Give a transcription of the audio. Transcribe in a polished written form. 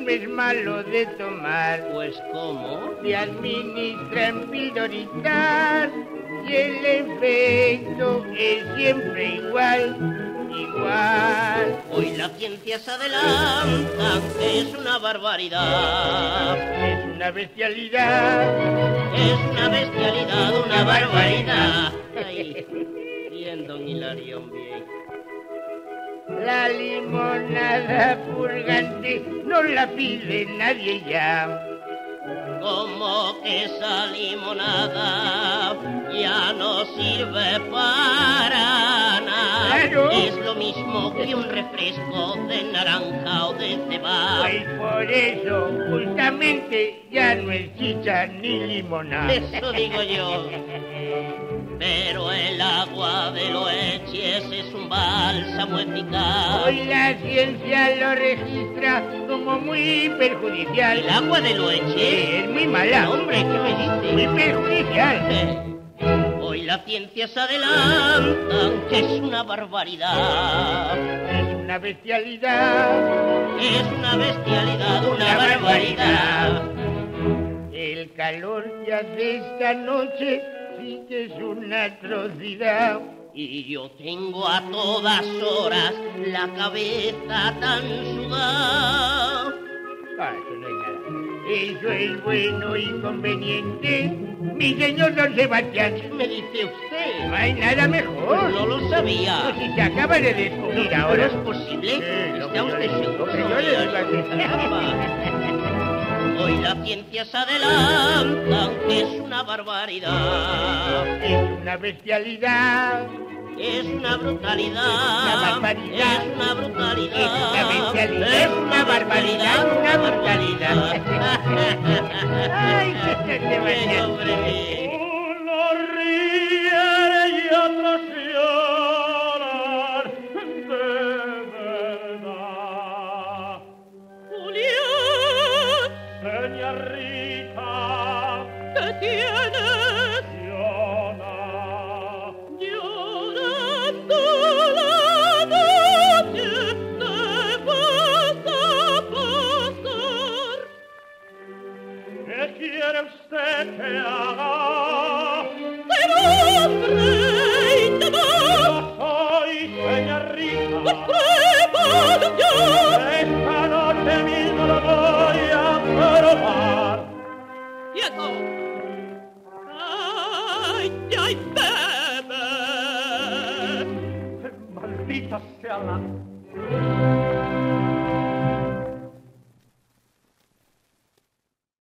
es malo de tomar. Pues ¿cómo? Se administra en pildoritas y el efecto es siempre igual. Hoy la ciencia se adelanta, es una barbaridad. Es una bestialidad. Es una bestialidad, una barbaridad. Ay, bien, don Hilarión, bien. La limonada purgante no la pide nadie ya. Como que esa limonada ya no sirve para nada. Claro. Es lo mismo que un refresco de naranja o de cebada. Pues por eso, justamente, ya no es chicha ni limonada. Eso digo yo. Pero el agua de Loeches es un bálsamo eficaz. Hoy la ciencia lo registra como muy perjudicial. ¿El agua de Loeches? Sí, es muy mala. Hombre, ¿qué me dice? Muy perjudicial. Hoy la ciencia se adelanta, que es una barbaridad. Es una bestialidad. Es una bestialidad, una barbaridad. El calor que hace esta noche sí que es una atrocidad. Y yo tengo a todas horas la cabeza tan sudada. Ah, eso no es nada. Eso es bueno y conveniente, mi señor don Sebastián. ¿Qué me dice usted? No hay nada mejor. No lo sabía. Pues si se acaba de descubrir ¿Pero ahora. es posible? Lo ¿Está que yo usted le- seguro? lo que yo le digo a usted. Caramba. Hoy la ciencia se adelanta, que es una barbaridad. Es una bestialidad. Es una brutalidad. Una barbaridad. Es una brutalidad. Es una bestialidad. Es una barbaridad. Una brutalidad. Ay, qué Qué Sebastián. hombre mío. Uno ríe y otros lloran de verdad. Julián, Señorita, ¿qué tienes? llora. Llorando la noche te vas a pasar. ¿Qué quiere usted que haga? Ser hombre y te Yo soy señorita. pruebas ya. Esta noche mismo lo voy a probar. ¡Quieto! ¡Ay, ay, bebe! Maldita sea la...